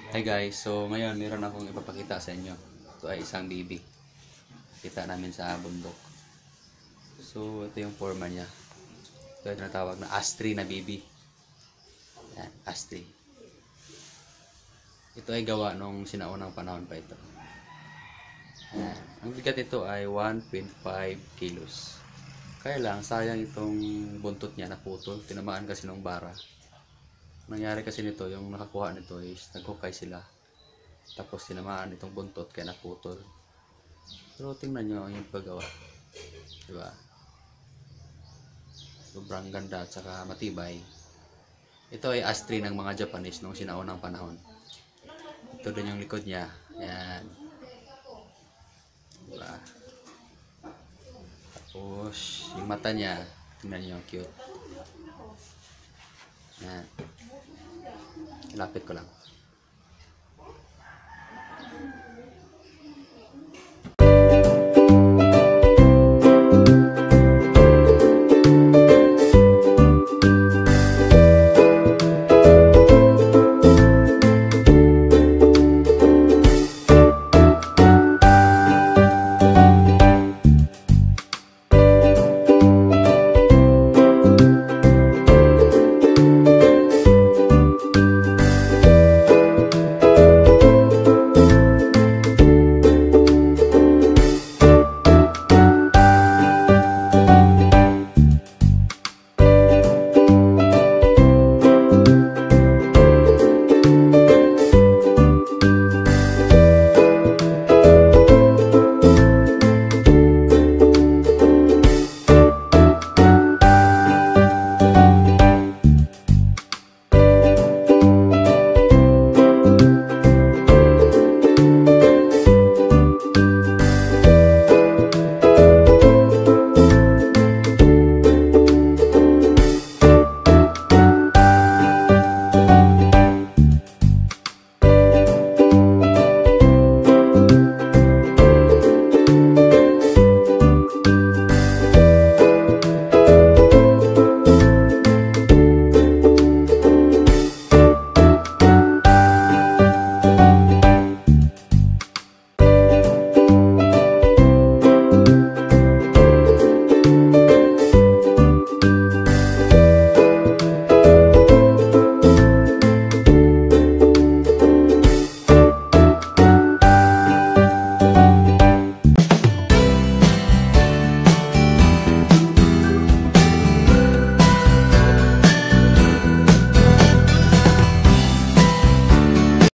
Hi guys, so ngayon meron akong ipapakita sa inyo. Ito ay isang baby. Kita namin sa bundok. So ito yung forma niya. Ito ay tinatawag na Ashtray na baby. Yan, Ashtray. Ito ay gawa nung sinaunang panahon pa ito. Yan. Ang bigat nito ay 1.5 kilos. Kaya lang, sayang itong buntot niya naputol. Tinamaan kasi ng bara. Nangyari kasi nito, yung nakakuha nito is naghukay sila. Tapos tinamaan itong buntot kaya naputol. Pero tingnan nyo yung paggawa. Diba? Sobrang ganda at saka matibay. Ito ay Ashtray ng mga Japanese nung sinaunang panahon. Ito din yung likod niya. Yan. Diba? Tapos yung mata niya, tingnan nyo, cute. Yan. Lapit ko lang.